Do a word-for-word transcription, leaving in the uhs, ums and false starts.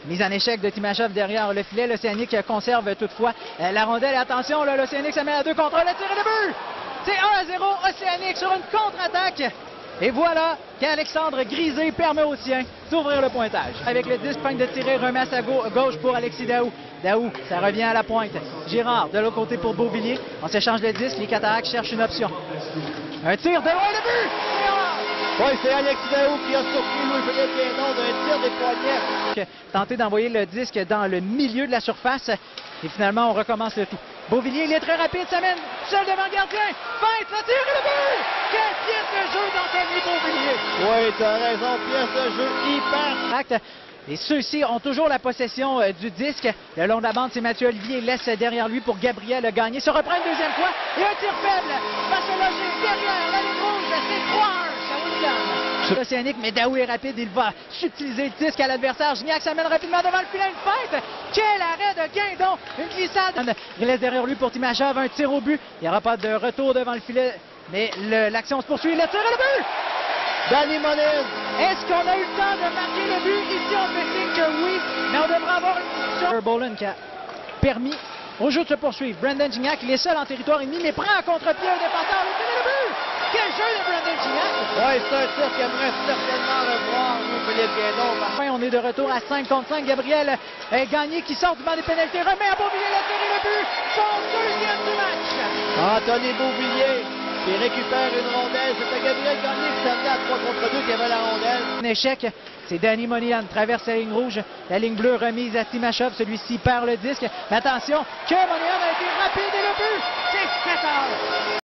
Mise en échec de Timashov derrière le filet. L'Océanique conserve toutefois euh, la rondelle. Attention, là, l'Océanique se met à deux contre le tir et le but! C'est un à zéro Océanique sur une contre-attaque. Et voilà qu'Alexandre Grisé permet aux siens d'ouvrir le pointage. Avec le dix, pointe de tirer, remet à sa gauche pour Alexis Daou. Daou, ça revient à la pointe. Girard, de l'autre côté pour Beauvillier. On s'échange le disque, les Cataractes cherchent une option. Un tir de loin, le but! Oui, c'est Alexis Daou qui a surpris Louis-Philippe Guindon d'un tir des poignets. Tenter d'envoyer le disque dans le milieu de la surface. Et finalement, on recommence le tout. Beauvillier, il est très rapide, ça mène seul devant le gardien. Feinte, le tir et le but! Quelle pièce de jeu d'Anthony Beauvillier! Oui, tu as raison, pièce de jeu hyper. Et ceux-ci ont toujours la possession euh, du disque. Le long de la bande, c'est Mathieu Olivier. Il laisse derrière lui pour Gabriel gagner. Se reprend une deuxième fois. Et un tir faible va se loger derrière la ligne rouge. C'est trois un. L'Océanique, mais Daou est rapide. Il va subtiliser le disque à l'adversaire. Gignac s'amène rapidement devant le filet. Une feinte. Quel arrêt de Guindon. Une glissade. Il laisse derrière lui pour Timashov. Un tir au but. Il n'y aura pas de retour devant le filet. Mais l'action se poursuit. Le tir et le but! Danny Monez. Est-ce qu'on a eu le temps de marquer le but? Ici, on fait signe que oui, mais on devrait avoir une option. Boland qui a permis au jeu de se poursuivre. Brandon Gignac, il est seul en territoire ennemi, mais prend à contre-pied un défenseur. Le tir et le but! Quel jeu de Brandon Gignac! Oui, c'est un tir qui aimerait certainement revoir Louis-Philippe Guindon. Enfin, on est de retour à cinq contre cinq. Gabriel euh, Gagné qui sort du banc des pénalités, remet à Beauvillier le tir et le but! Son deuxième du match! Anthony Beauvillier qui récupère une rondelle. C'était Gabriel Gagné qui s'amenait à trois contre deux qui avait la rondelle. Un échec, c'est Danny Monahan traverse la ligne rouge. La ligne bleue remise à Timashov. Celui-ci perd le disque. Mais attention, que Monahan a été rapide et le but! C'est sept heures!